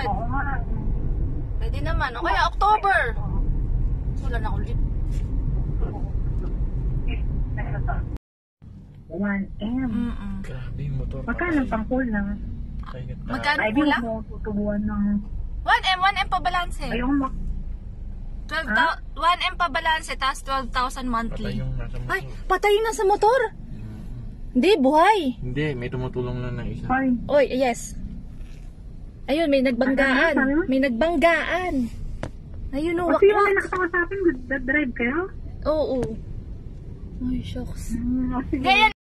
100. Oo nga. Pwede naman. O kaya October. Wala na ulit. 1M. Grabe yung motor. Magkano pang kulang? Magkano Ay, di kulang? mo tutubuan ng... 1M pa balanse. Ayoko mo. 1M pa balanse, tapos 12,000 monthly. Patay yung nasa motor. Ay, patay na sa motor. Hindi, buhay. Hindi, may tumutulong lang ng isa. Ay, Oy, yes. Ayun, may nagbanggaan. Ano, sabi mo? May nagbanggaan. Ayun, oh, kasi yung may wakwak. nakakasapin, drive kayo? Oo. Ay, shucks. Sige. Kaya